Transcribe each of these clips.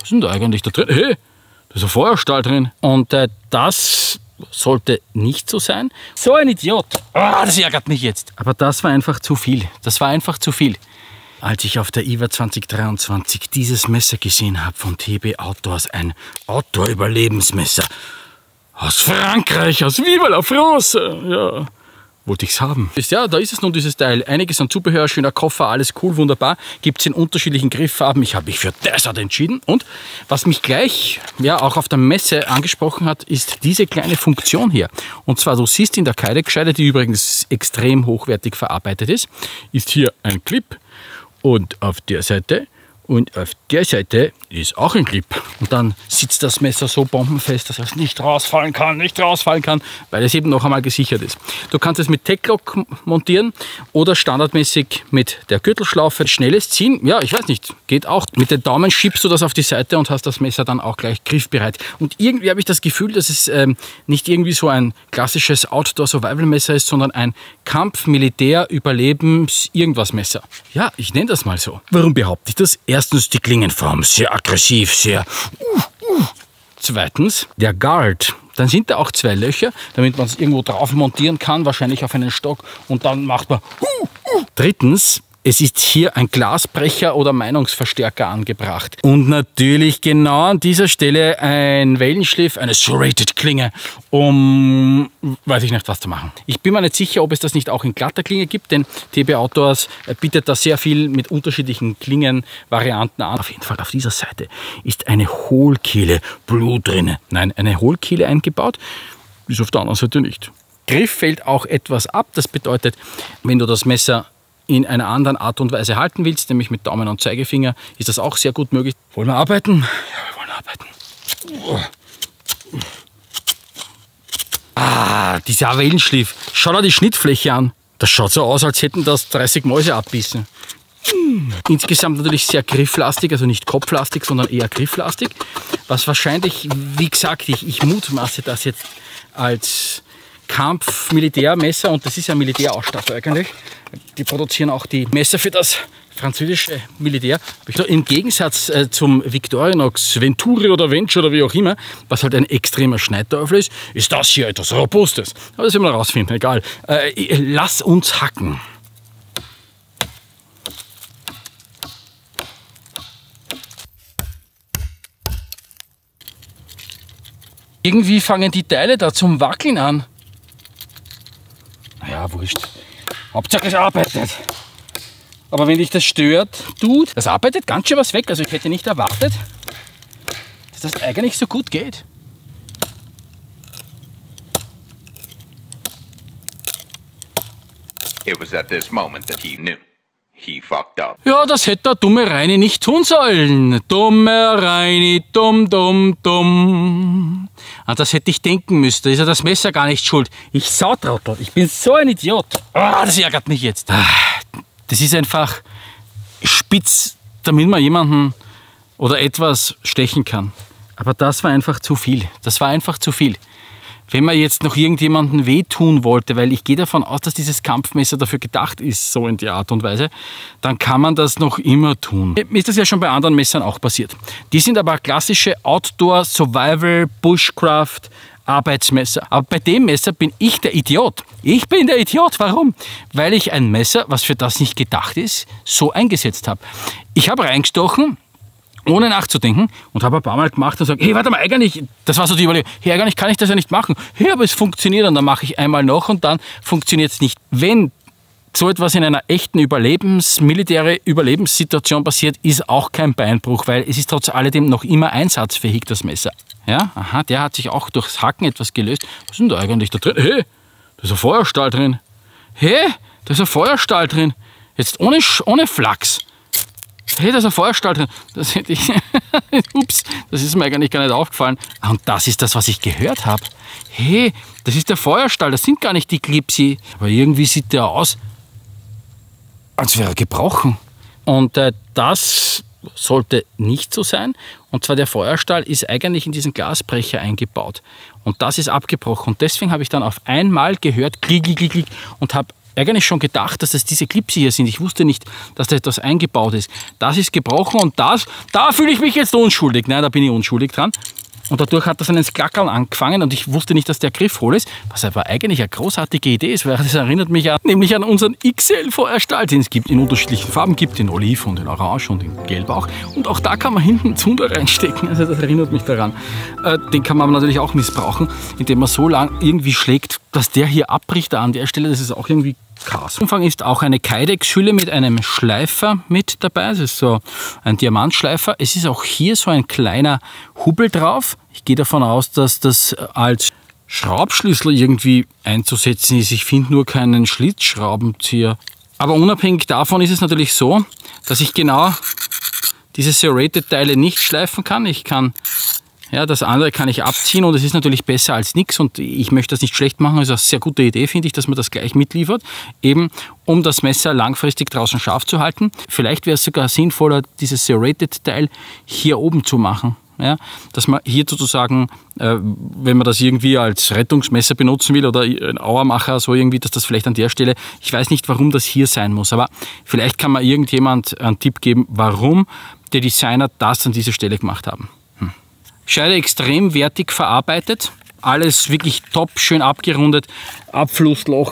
Was ist denn da eigentlich da drin? Hey, da ist ein Feuerstahl drin. Und das sollte nicht so sein. So ein Idiot. Oh, das ärgert mich jetzt. Aber das war einfach zu viel. Das war einfach zu viel. Als ich auf der IWA 2023 dieses Messer gesehen habe von TB Outdoors, ein Outdoor-Überlebensmesser aus Frankreich, aus Vive la France, ja, wollte ich es haben. Ja, da ist es nun, dieses Teil. Einiges an Zubehör, schöner Koffer, alles cool, wunderbar. Gibt es in unterschiedlichen Grifffarben. Ich habe mich für Desert entschieden. Und was mich gleich, ja, auch auf der Messe angesprochen hat, ist diese kleine Funktion hier. Und zwar, du siehst in der Kreidescheide, die übrigens extrem hochwertig verarbeitet ist hier ein Clip. Und auf der Seite und auf der Seite ist auch ein Clip. Und dann sitzt das Messer so bombenfest, dass es nicht rausfallen kann, weil es eben noch einmal gesichert ist. Du kannst es mit Tech-Lock montieren oder standardmäßig mit der Gürtelschlaufe. Schnelles Ziehen, ja, ich weiß nicht, geht auch. Mit den Daumen schiebst du das auf die Seite und hast das Messer dann auch gleich griffbereit. Und irgendwie habe ich das Gefühl, dass es nicht irgendwie so ein klassisches Outdoor-Survival-Messer ist, sondern ein Kampf-Militär-Überlebens-Irgendwas-Messer. Ja, ich nenne das mal so. Warum behaupte ich das? Erstens die Klingenform, sehr aggressiv, sehr... Zweitens der Guard. Dann sind da auch zwei Löcher, damit man es irgendwo drauf montieren kann, wahrscheinlich auf einen Stock. Und dann macht man... Drittens, es ist hier ein Glasbrecher oder Meinungsverstärker angebracht. Und natürlich genau an dieser Stelle ein Wellenschliff, eine Serrated Klinge, um, weiß ich nicht, was zu machen. Ich bin mir nicht sicher, ob es das nicht auch in glatter Klinge gibt, denn TB Outdoors bietet da sehr viel mit unterschiedlichen Klingenvarianten an. Auf jeden Fall auf dieser Seite ist eine Hohlkehle, Blut drin. Nein, eine Hohlkehle eingebaut, ist auf der anderen Seite nicht. Griff fällt auch etwas ab, das bedeutet, wenn du das Messer in einer anderen Art und Weise halten willst, nämlich mit Daumen und Zeigefinger, ist das auch sehr gut möglich. Wollen wir arbeiten? Ja, wir wollen arbeiten. Ah, dieser Wellenschliff. Schau dir die Schnittfläche an. Das schaut so aus, als hätten das 30 Mäuse abbissen. Insgesamt natürlich sehr grifflastig, also nicht kopflastig, sondern eher grifflastig. Was wahrscheinlich, wie gesagt, ich mutmaße das jetzt als Kampf-Militärmesser, und das ist ja Militärausstattung eigentlich. Die produzieren auch die Messer für das französische Militär. Im Gegensatz zum Victorinox Venturi oder Venture oder wie auch immer, was halt ein extremer Schneidteufel ist das hier etwas Robustes. Aber das werden wir rausfinden, egal. Lass uns hacken. Irgendwie fangen die Teile da zum Wackeln an. Naja, wurscht. Hauptsache es arbeitet. Aber wenn dich das stört, Dude, das arbeitet ganz schön was weg. Also ich hätte nicht erwartet, dass das eigentlich so gut geht. It was at this moment that he knew. He fucked up. Ja, das hätte der dumme Reini nicht tun sollen. Dumme Reini, dumm, dumm, dumm. An das hätte ich denken müssen. Da ist ja das Messer gar nicht schuld. Ich Sautrottel. Ich bin so ein Idiot. Oh, das ärgert mich jetzt. Das ist einfach spitz, damit man jemanden oder etwas stechen kann. Aber das war einfach zu viel. Das war einfach zu viel. Wenn man jetzt noch irgendjemandem wehtun wollte, weil ich gehe davon aus, dass dieses Kampfmesser dafür gedacht ist, so in der Art und Weise, dann kann man das noch immer tun. Mir ist das ja schon bei anderen Messern auch passiert. Die sind aber klassische Outdoor, Survival, Bushcraft, Arbeitsmesser. Aber bei dem Messer bin ich der Idiot. Ich bin der Idiot. Warum? Weil ich ein Messer, was für das nicht gedacht ist, so eingesetzt habe. Ich habe reingestochen, ohne nachzudenken, und habe ein paar Mal gemacht und gesagt, hey, warte mal, eigentlich, das war so die Überlegung, hey, eigentlich kann ich das ja nicht machen. Hey, aber es funktioniert, und dann mache ich einmal noch und dann funktioniert es nicht. Wenn so etwas in einer echten militäre Überlebenssituation passiert, ist auch kein Beinbruch, weil es ist trotz alledem noch immer einsatzfähig, das Messer. Ja, aha, der hat sich auch durchs Hacken etwas gelöst. Was ist denn da eigentlich da drin? Hey, da ist ein Feuerstahl drin. Hey, da ist ein Feuerstahl drin. Jetzt ohne Flachs. Hey, da ist ein Feuerstahl drin. Das hätte ich... Ups, das ist mir eigentlich gar nicht aufgefallen. Und das ist das, was ich gehört habe. Hey, das ist der Feuerstahl, das sind gar nicht die Clipsi. Aber irgendwie sieht der aus, als wäre er gebrochen. Und das sollte nicht so sein. Und zwar der Feuerstahl ist eigentlich in diesen Glasbrecher eingebaut. Und das ist abgebrochen. Und deswegen habe ich dann auf einmal gehört, klick, klick, klick, klick, und habe eigentlich schon gedacht, dass das diese Clips hier sind. Ich wusste nicht, dass da etwas eingebaut ist. Das ist gebrochen und da fühle ich mich jetzt unschuldig. Nein, da bin ich unschuldig dran. Und dadurch hat das einen Klackern angefangen und ich wusste nicht, dass der Griff hohl ist, was aber eigentlich eine großartige Idee ist, weil das erinnert mich nämlich an unseren XL VR-Stahl, den es gibt in unterschiedlichen Farben, gibt in Oliv und in Orange und in Gelb auch. Und auch da kann man hinten Zunder reinstecken, also das erinnert mich daran. Den kann man natürlich auch missbrauchen, indem man so lang irgendwie schlägt, dass der hier abbricht da an der Stelle, das ist auch irgendwie krass. Am Anfang ist auch eine Kydex-Hülle mit einem Schleifer mit dabei. Das ist so ein Diamantschleifer. Es ist auch hier so ein kleiner Hubbel drauf. Ich gehe davon aus, dass das als Schraubschlüssel irgendwie einzusetzen ist. Ich finde nur keinen Schlitzschraubenzieher. Aber unabhängig davon ist es natürlich so, dass ich genau diese Serrated-Teile nicht schleifen kann. Ich kann das andere kann ich abziehen und es ist natürlich besser als nichts und ich möchte das nicht schlecht machen. Also eine sehr gute Idee finde ich, dass man das gleich mitliefert, eben um das Messer langfristig draußen scharf zu halten. Vielleicht wäre es sogar sinnvoller, dieses Serrated-Teil hier oben zu machen. Ja, dass man hier sozusagen, wenn man das irgendwie als Rettungsmesser benutzen will oder ein Auermacher, so irgendwie, dass das vielleicht an der Stelle, ich weiß nicht, warum das hier sein muss, aber vielleicht kann man irgendjemand einen Tipp geben, warum der Designer das an dieser Stelle gemacht haben. Scheide extrem wertig verarbeitet, alles wirklich top, schön abgerundet, Abflussloch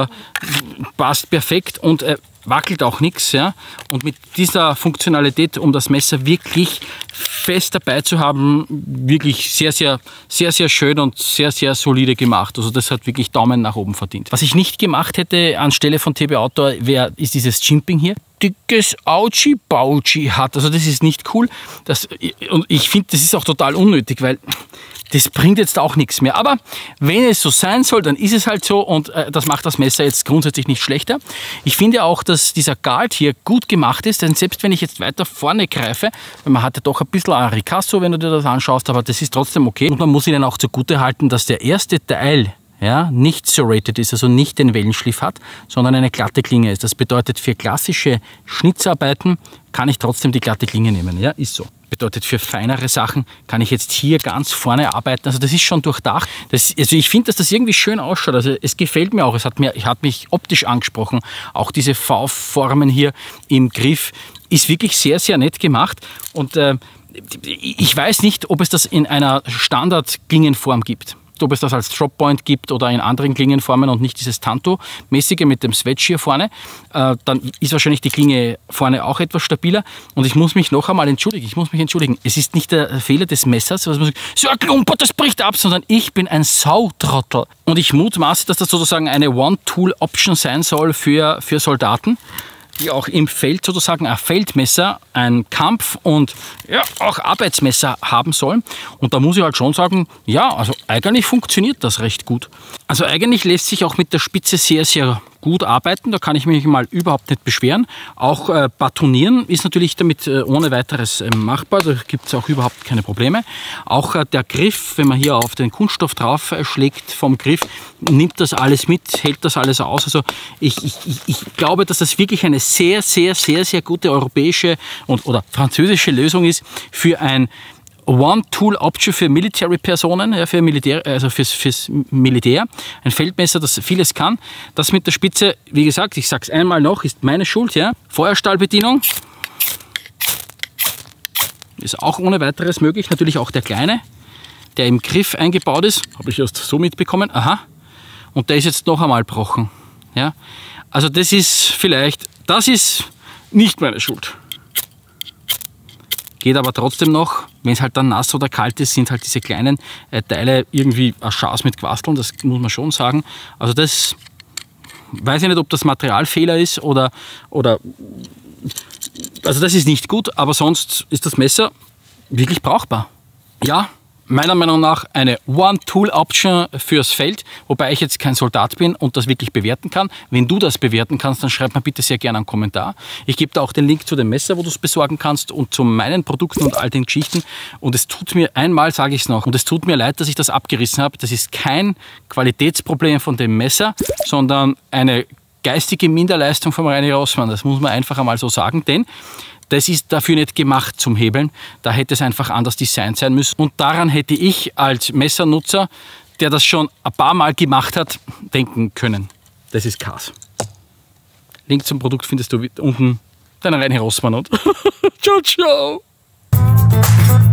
passt perfekt und wackelt auch nichts. Ja? Und mit dieser Funktionalität, um das Messer wirklich fest dabei zu haben, wirklich sehr, sehr, sehr, sehr schön und sehr, sehr solide gemacht. Also das hat wirklich Daumen nach oben verdient. Was ich nicht gemacht hätte anstelle von TB Outdoor, ist dieses Jimping hier. Dickes Auchi-Bauchi hat. Also das ist nicht cool. Und ich finde, das ist auch total unnötig, weil das bringt jetzt auch nichts mehr. Aber wenn es so sein soll, dann ist es halt so und das macht das Messer jetzt grundsätzlich nicht schlechter. Ich finde auch, dass dieser Guard hier gut gemacht ist, denn selbst wenn ich jetzt weiter vorne greife, man hat ja doch ein bisschen ein Ricasso, wenn du dir das anschaust, aber das ist trotzdem okay. Und man muss ihnen auch zugute halten, dass der erste Teil nicht serrated ist, also nicht den Wellenschliff hat, sondern eine glatte Klinge ist. Das bedeutet, für klassische Schnitzarbeiten kann ich trotzdem die glatte Klinge nehmen. Ja, ist so. Bedeutet, für feinere Sachen kann ich jetzt hier ganz vorne arbeiten. Also das ist schon durchdacht. Also ich finde, dass das irgendwie schön ausschaut. Also es gefällt mir auch. Es hat mich optisch angesprochen. Auch diese V-Formen hier im Griff ist wirklich sehr, sehr nett gemacht. Und ich weiß nicht, ob es das in einer Standard-Klingenform gibt. Ob es das als Drop-Point gibt oder in anderen Klingenformen und nicht dieses Tanto-mäßige mit dem Swedge hier vorne, dann ist wahrscheinlich die Klinge vorne auch etwas stabiler. Und ich muss mich noch einmal entschuldigen. Es ist nicht der Fehler des Messers, was man sagt, so ein Klumper, das bricht ab, sondern ich bin ein Sautrottel. Und ich mutmaße, dass das sozusagen eine One-Tool-Option sein soll für Soldaten, die auch im Feld sozusagen ein Feldmesser, ein Kampf- und auch Arbeitsmesser haben sollen. Und da muss ich halt schon sagen, ja, also eigentlich funktioniert das recht gut. Also eigentlich lässt sich auch mit der Spitze sehr, sehr gut arbeiten. Da kann ich mich mal überhaupt nicht beschweren. Auch batonieren ist natürlich damit ohne weiteres machbar. Da gibt es auch überhaupt keine Probleme. Auch der Griff, wenn man hier auf den Kunststoff drauf schlägt vom Griff, nimmt das alles mit, hält das alles aus. Also ich glaube, dass das wirklich eine sehr, sehr, sehr, sehr gute europäische oder französische Lösung ist für ein One-Tool-Option für Military-Personen, für Militär, also fürs Militär. Ein Feldmesser, das vieles kann. Das mit der Spitze, wie gesagt, ich sage es einmal noch, ist meine Schuld. Ja. Feuerstahlbedienung ist auch ohne weiteres möglich. Natürlich auch der kleine, der im Griff eingebaut ist. Habe ich erst so mitbekommen. Aha. Und der ist jetzt noch einmal gebrochen. Ja. Also das ist nicht meine Schuld. Geht aber trotzdem noch, wenn es halt dann nass oder kalt ist, sind halt diese kleinen Teile irgendwie ein Schaß mit Quasteln, das muss man schon sagen. Also das, weiß ich nicht, ob das Materialfehler ist oder also das ist nicht gut, aber sonst ist das Messer wirklich brauchbar. Ja, meiner Meinung nach eine One-Tool-Option fürs Feld, wobei ich jetzt kein Soldat bin und das wirklich bewerten kann. Wenn du das bewerten kannst, dann schreib mir bitte sehr gerne einen Kommentar. Ich gebe da auch den Link zu dem Messer, wo du es besorgen kannst und zu meinen Produkten und all den Geschichten. Und es tut mir, einmal sage ich es noch, und es tut mir leid, dass ich das abgerissen habe. Das ist kein Qualitätsproblem von dem Messer, sondern eine geistige Minderleistung von Reini Rossmann. Das muss man einfach einmal so sagen, denn das ist dafür nicht gemacht zum Hebeln. Da hätte es einfach anders designt sein müssen. Und daran hätte ich als Messernutzer, der das schon ein paar Mal gemacht hat, denken können. Das ist Kass. Link zum Produkt findest du unten. Dein Reini Rossmann und ciao, ciao.